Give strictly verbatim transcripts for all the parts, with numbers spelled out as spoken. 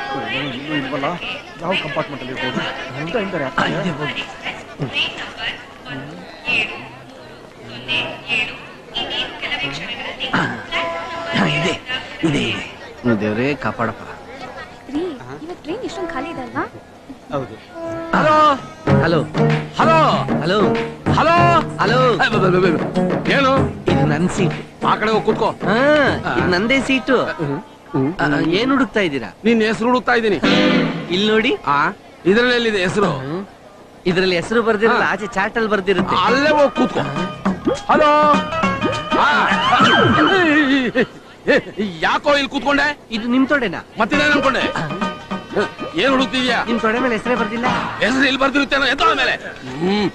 ಇಲ್ವಲ್ಲ, ಯಾವ ಕಂಪಾರ್ಟ್ಮೆಂಟ್ ಅಲ್ಲಿ ಇರ್ಬೋದು ಅಂತ ಹಿಂದೆ ಇದೆ ಇದೆ ಇದೆ ದೇವ್ರೇ ಕಾಪಾಡಪ್ಪ. ಇವತ್ತು ಟ್ರೈನ್ ಇಷ್ಟೊಂದು ಖಾಲಿ ಇದೆ ಅಲ್ವಾ? ಹೌದು. Hello hello hello hello hello hello ಏನು ಇದು ನನ್ ಸೀಟ್. ಆ ಕಡೆ ಹೋಗಿ ಕೂತ್ಕೋ. ಹಾ ಇದು ನಂದೇ ಸೀಟು. ಏನ್ ಹುಡುಕ್ತಾ ಇದ್ದೀರಾ? ನಿನ್ ಹೆಸರು ಹುಡುಕ್ತಾ ಇದ್ದೀನಿ. ಇಲ್ಲಿ ನೋಡಿ. ಆ ಇದ್ರಲ್ಲಿ ಎಲ್ಲಿದೆ ಹೆಸರು? ಇದ್ರಲ್ಲಿ ಹೆಸರು ಬರ್ದಿರಲ್ಲ, ಆಚೆ ಚಾಟ್ ಅಲ್ಲಿ ಬರ್ದಿರುತ್ತೆ. ಅಲ್ಲೇ ಹೋಗಿ ಕೂತ್ಕೋ. ಹಲೋ ಯಾಕೋ ಇಲ್ಲಿ ಕೂತ್ಕೊಂಡೆ? ಇದು ನಿಮ್ ತೊಡೆನಾ? ಮತ್ತೇನೇನು ಅನ್ಕೊಂಡೆ? ಏನ್ ಹುಡುಕ್ತಿದ್ಯಾ? ನಿಮ್ ತೊಡೆ ಮೇಲೆ ಹೆಸರೇ ಬರ್ದಿಲ್ಲ. ಹೆಸರು ಇಲ್ಲಿ ಬರ್ದಿರುತ್ತೆ ಎತ್ತೋಳ ಮೇಲೆ. ಹ್ಮ್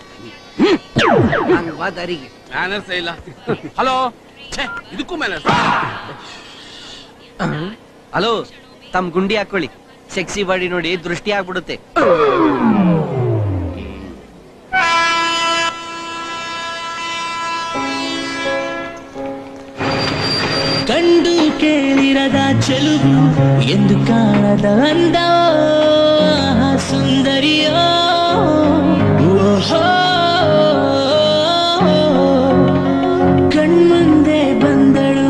ದಾರಿಗೆ ಮ್ಯಾನರ್ಸ್ ಇಲ್ಲ. ಹಲೋ ಇದಕ್ಕೂ ಮ್ಯಾನರ್ಸ್. ಹಲೋ ತಮ್ ಗುಂಡಿ ಹಾಕೊಳ್ಳಿ, ಸೆಕ್ಸಿ ಬಾಡಿ ನೋಡಿ ದೃಷ್ಟಿ ಆಗ್ಬಿಡುತ್ತೆ. ಕಂಡು ಕೇಳಿರದ ಚೆಲುವು ಎಂದು ಕಾಣದ ಅಂದ ಸುಂದರಿಯೋ ಕಣ್ಮುಂದೆ ಬಂದಳು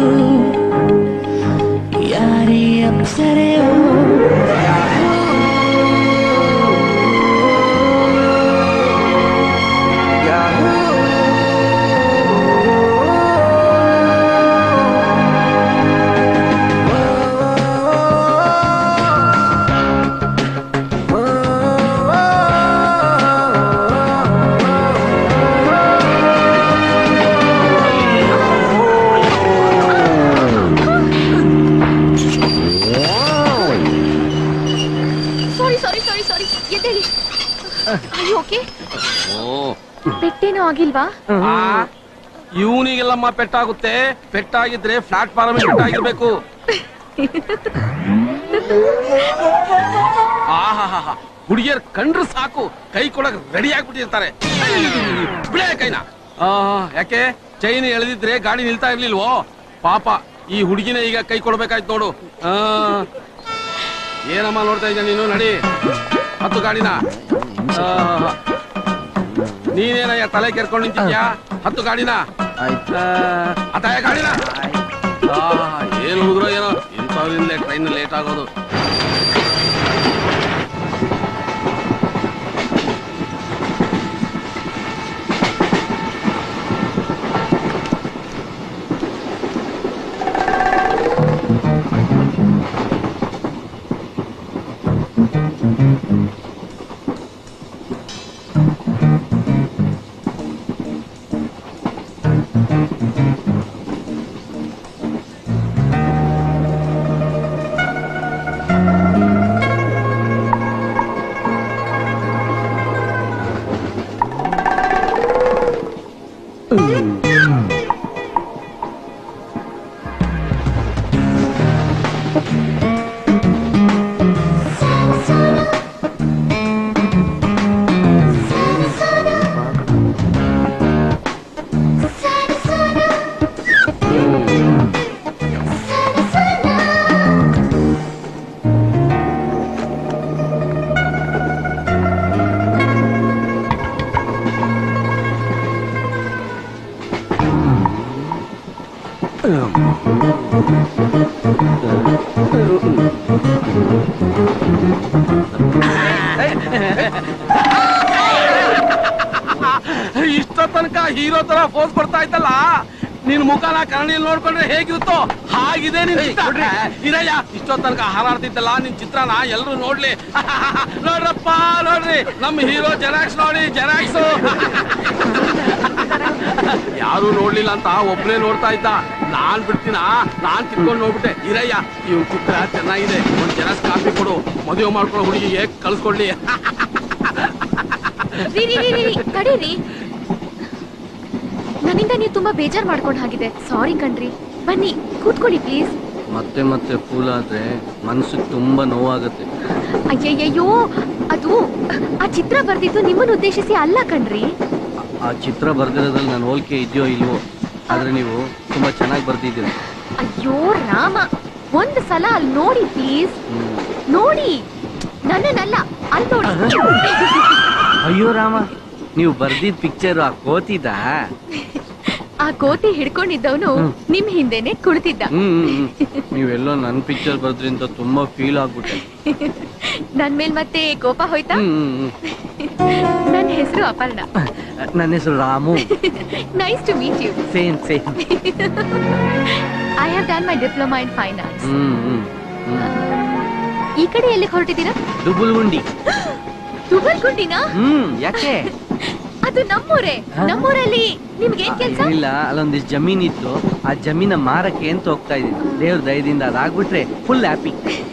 ಯಾರೇ ಅಪ್ಸರೆಯೋ. ಪೆಟ್ಟೇನೋ ಆಗಿಲ್ವಾ? ಇವನಿಗೆಲ್ಲಮ್ಮ ಪೆಟ್ಟಾಗುತ್ತೆ. ಪೆಟ್ಟಾಗಿದ್ರೆ ಫ್ಲಾಟ್ ಫಾರ್ಮ್ ಪೆಟ್ಟಾಗಿರ್ಬೇಕು. ಆಹಾ ಹುಡುಗಿಯರ್ ಕಂಡ್ರು ಸಾಕು ಕೈ ಕೊಡಕ್ ರೆಡಿ ಆಗ್ಬಿಟ್ಟಿರ್ತಾರೆ. ಬಿಡೇ ಕೈನ. ಯಾಕೆ ಚೈನ್ ಎಳೆದಿದ್ರೆ ಗಾಡಿ ನಿಲ್ತಾ ಇರ್ಲಿಲ್ವೋ? ಪಾಪ ಈ ಹುಡುಗಿನ ಈಗ ಕೈ ಕೊಡ್ಬೇಕಾಯ್ತು ನೋಡು. ಆ ಏನಮ್ಮ ನೋಡ್ತಾ ಇದ್ದ ನೀನು? ನಡಿ ಹತ್ತು ಗಾಡಿನ. ನೀನೇನಯ್ಯ ತಲೆ ಕೆರ್ಕೊಂಡು ನಿಂತಿದ್ಯಾ? ಹತ್ತು ಗಾಡಿನ. ಅತಾಯ ಗಾಡಿನ. ಏನ್ ಹುಡುಗ್ರೋ ಏನೋ ಇಂಥವ್ರಿಂದಲೇ ಟ್ರೈನ್ ಲೇಟ್ ಆಗೋದು. ಇಷ್ಟ ತನಕ ಹೀರೋ ತರ ಫೋಸ್ ಬರ್ತಾ ಇದ್ದಲ್ಲ, ನಿನ್ ಮುಖನ ಕನ್ನಡಿಯಲ್ಲಿ ನೋಡ್ಕೊಂಡ್ರೆ ಹೇಗಿರುತ್ತೋ ಹಾಗಿದೆ ನಿನ್ ಚಿತ್ರ. ಇರಯ್ಯ ಇಷ್ಟೋ ತನಕ ಹಾರಾಡ್ತಿದ್ದಲ್ಲ ನಿನ್ ಚಿತ್ರನ ಎಲ್ರು ನೋಡ್ಲಿ. ನೋಡ್ರಪ್ಪ ನೋಡ್ರಿ ನಮ್ ಹೀರೋ ಜೆರಾಕ್ಸ್ ನೋಡಿ ಜೆರಾಕ್ಸ್. ಯಾರು ನೋಡ್ಲಿಲ್ಲ ಅಂತ ಒಬ್ನೇ ನೋಡ್ತಾ ಇದ್ದ. ನಾನ್ ಬಿಡ್ತೀನ, ನಾನ್ ಕಿತ್ಕೊಂಡ್ ನೋಡ್ಬಿಟ್ಟೆ. ಇರಯ್ಯ ಇವ್ ಚಿತ್ರ ಚೆನ್ನಾಗಿದೆ, ಒಂದ್ ಜೆರಾಕ್ಸ್ ಕಾಪಿ ಕೊಡು, ಮದುವೆ ಮಾಡ್ಕೊಳ್ಳೋ ಹುಡುಗಿಗೆ ಕಳ್ಸ್ಕೊಡ್ಲಿ. ನನ್ನಿಂದ ನೀವು ತುಂಬಾ ಬೇಜಾರ್ ಮಾಡ್ಕೊಂಡ್ ಹಾಗಿದೆ. ಸಾರಿ ಕಣ್ರಿ. ಬನ್ನಿ ಕೂತ್ಕೊಳ್ಳಿ ಪ್ಲೀಸ್. ಮತ್ತೆ ಮತ್ತೆ ಫೂಲ್ ಆದ್ರೆ ಮನ್ಸಿಗೆ ತುಂಬಾ ನೋವಾಗುತ್ತೆ. ಅಯ್ಯಯ್ಯೋ, ಅದು ಆ ಚಿತ್ರ ಬರ್ದಿದ್ದು ನಿಮ್ಮನ್ನ ಉದ್ದೇಶಿಸಿ ಅಲ್ಲ ಕಣ್ರಿ. ಆ ಚಿತ್ರ ಬರ್ದಿರೋದ್ರಲ್ಲಿ ನಾನು ಹೋಲಿಕೆ ಇದೆಯೋ ಇಲ್ವೋ, ಆದ್ರೆ ನೀವು ತುಂಬಾ ಚೆನ್ನಾಗಿ ಬರ್ದಿದ್ದೀರ. ಅಯ್ಯೋ ರಾಮ, ಒಂದ್ ಸಲ ಅಲ್ಲಿ ನೋಡಿ ಪ್ಲೀಸ್. ಹ್ಮ್ ನೋಡಿ, ನನ್ನನ್ನಲ್ಲ, ಅಲ್ಲಿ ನೋಡಿ. ಅಯ್ಯೋ ರಾಮ, ನೀವು ಬರ್ದಿದ್ ಪಿಕ್ಚರ್ ಆ ಕೋತಿದ? ಆ ಕೋತಿ ಹಿಡ್ಕೊಂಡಿದ್ದವನು ನಿಮ್ ಹಿಂದೆನೆ ಕುಳಿತಿದ್ದ. ಹ್ಮ್ ನೀವೆಲ್ಲೋ ನನ್ ಪಿಕ್ಚರ್ ಬರ್ದ್ರಿ ಅಂತ ತುಂಬಾ ಫೀಲ್ ಆಗ್ಬಿಟ್ಟೆ. ನನ್ ಮೇಲ್ ಮತ್ತೆ ಕೋಪ ಹೋಯ್ತಾ? ನನ್ನ ಹೆಸರು ಅಪರ್ಣ. ನನ್ನ ಹೆಸರು Ramu. Nice to meet you. Same same. I have done my diploma in fine arts. ಈ ಕಡೆ ಎಲ್ಲಿ ಹೊರಟಿದ್ದೀರಾ? ದುಬುಲ್ಗುಂಡಿ. ದುಬುಲ್ಗುಂಡಿನಾ? ಹ್ಮ್ ಯಾಕೆ? ಅದು ನಮ್ಮೂರೇ. ನಮ್ಮೂರಲ್ಲಿ ನಿಮ್ಗೇನ್ ಕೆಲ್ಸ? ಇಲ್ಲ, ಅಲ್ಲೊಂದಿಷ್ಟು ಜಮೀನ್ ಇತ್ತು, ಆ ಜಮೀನ ಮಾರಕ್ಕೆ ಅಂತ ಹೋಗ್ತಾ ಇದೀನಿ. ದೇವ್ರ ದಯದಿಂದ ಅದಾಗ್ಬಿಟ್ರೆ ಫುಲ್ ಹ್ಯಾಪಿ.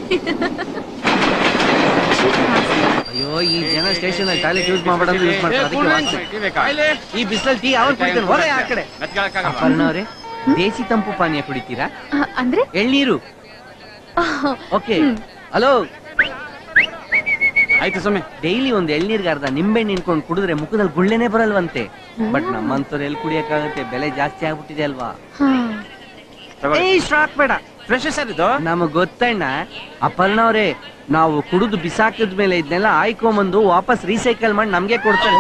ಅಯ್ಯೋ, ಈ ಜನ ಸ್ಟೇಷನ್ ಅಲ್ಲಿ ಟಾಯ್ಲೆಟ್ ಯೂಸ್ ಮಾಡ್ಬೇಡಂದ್ರೆ ಯೂಸ್ ಮಾಡ್ತಾರೆ. ಈ ಬಿಸಿಲಲ್ಲಿ ಟೀ ಯಾವಾಗ ಕುಡಿತೇನೆ? ಹೊರ ಆ ಕಡೆ. ಅಪರ್ಣವ್ರೆ, ದೇಸಿ ತಂಪು ಪಾನೀಯ ಕುಡಿತೀರಾ? ಅಂದ್ರೆ ಎಳ್ನೀರು. ಓಕೆ. ಹಲೋ, ಆಯ್ತು ಸ್ವಾಮಿ. ಡೈಲಿ ಒಂದ್ ಎಳ್ನೀರ್ಗೆ ಅರ್ಧ ನಿಂಬೆ ನಿನ್ಕೊಂಡು ಕುಡಿದ್ರೆ ಮುಖದಲ್ಲಿ ಗುಳ್ಳೆನೆ ಬರಲ್ವಂತೆ. ಬಟ್ ನಮ್ಮಂತವ್ರು ಎಲ್ಲಿ ಕುಡಿಯಕ್ಕಾಗತ್ತೆ, ಬೆಲೆ ಜಾಸ್ತಿ ಆಗ್ಬಿಟ್ಟಿದೆ ಅಲ್ವಾ? ಬೇಡ, ಫ್ರೆಶ್ ಸರ್ ಇದು. ನಮಗ್ ಗೊತ್ತಣ್ಣ. ಅಪರ್ಣವ್ರೆ, ನಾವು ಕುಡಿದು ಬಿಸಾಕಿದ ಮೇಲೆ ಇದನ್ನೆಲ್ಲ ಆಯ್ಕೊಂಬಂದು ವಾಪಸ್ ರೀಸೈಕಲ್ ಮಾಡಿ ನಮ್ಗೆ ಕೊಡ್ತಾರೆ.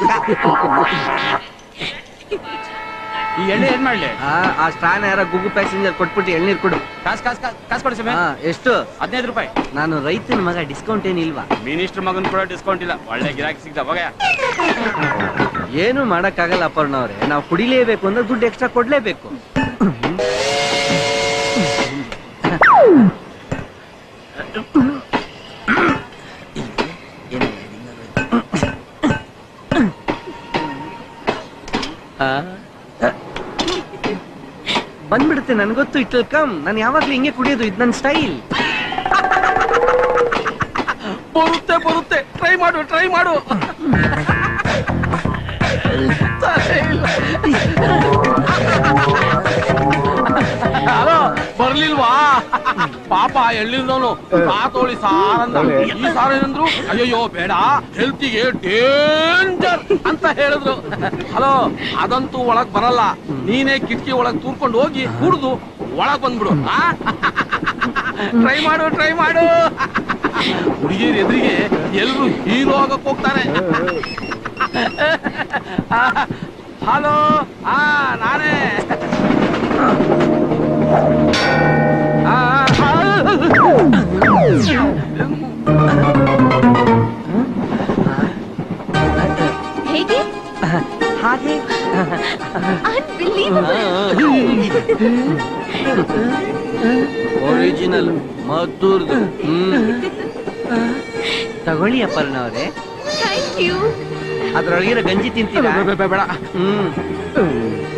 ಈ ಎಣ್ಣೆ ಏನ್ ಮಾಡ್ಲಿ? ಆ ಸ್ಟ್ರಾನ್ ಯಾರ ಗುಗು ಪ್ಯಾಸೆಂಜರ್ ಕೊಟ್ಬಿಟ್ಟು ಎಳ್ನೀರ್ ಕೊಡು. ಕಾಸ್ ಕಾಸ್ ಕಾಸ್ ಕೊಡಿ ಸ್ವಾಮಿ. ಎಷ್ಟು? ಹದಿನೈದು ರೂಪಾಯಿ. ನಾನು ರೈತನ ಮಗ, ಡಿಸ್ಕೌಂಟ್ ಏನಿಲ್ವಾ? ಮಿನಿಸ್ಟರ್ ಮಗನ್ ಕೂಡ ಡಿಸ್ಕೌಂಟ್ ಇಲ್ಲ. ಒಳ್ಳೆ ಗಿರಾಕಿ ಸಿಗ್ದ ಹೋಗ. ಏನು ಮಾಡಕ್ಕಾಗಲ್ಲ ಅಪರ್ಣವ್ರೆ, ನಾವು ಕುಡಿಲೇಬೇಕು ಅಂದ್ರೆ ದುಡ್ಡು ಎಕ್ಸ್ಟ್ರಾ ಕೊಡ್ಲೇಬೇಕು. ಬಂದ್ಬಿಡುತ್ತೆ, ನನ್ಗೊತ್ತು. It will come. ನಾನು ಯಾವಾಗ್ಲೂ ಹಿಂಗೆ ಕುಡಿಯೋದು, ಇದು ನನ್ನ ಸ್ಟೈಲ್. ಬರುತ್ತೆ ಬರುತ್ತೆ, ಟ್ರೈ ಮಾಡು ಟ್ರೈ ಮಾಡು. ಹಲೋ, ಬರ್ಲಿಲ್ವಾ? ಪಾಪ ಎಳ್ಳಿಲ್ದವನು ಸಾತೋಳಿ ಸಾರಂದ. ಈ ಸಾರ ಏನಂದ್ರು? ಅಯ್ಯಯ್ಯೋ ಬೇಡ, ಹೆಲ್ತಿಗೆ ಡೇಂಜರ್ ಅಂತ ಹೇಳಿದ್ರು. ಹಲೋ, ಅದಂತೂ ಒಳಗ್ ಬರಲ್ಲ. ನೀನೇ ಕಿಟಕಿ ಒಳಗ್ ತೂರ್ಕೊಂಡು ಹೋಗಿ ಕುಡ್ದು ಒಳಗ್ ಬಂದ್ಬಿಡು. ಟ್ರೈ ಮಾಡು ಟ್ರೈ ಮಾಡು. ಹುಡುಗಿಯರ್ ಎದುರಿಗೆ ಎಲ್ರು ಹೀರೋ ಆಗಕ್ ಹೋಗ್ತಾರೆ. ಹಲೋ, ಹಾ ನಾನೇ. ಹೇಗೆ? ಹಾಗೆ ಒರಿಜಿನಲ್ ಮದ್ದೂರ್ದು. ತಗೊಳ್ಳಿ ಅಪರ್ಣವ್ರೆ. Thank you. ಅದ್ರೊಳಗಿರೋ ಗಂಜಿ ತಿಂತೀರಾ? ಬೇಡ. ಹ್ಮ್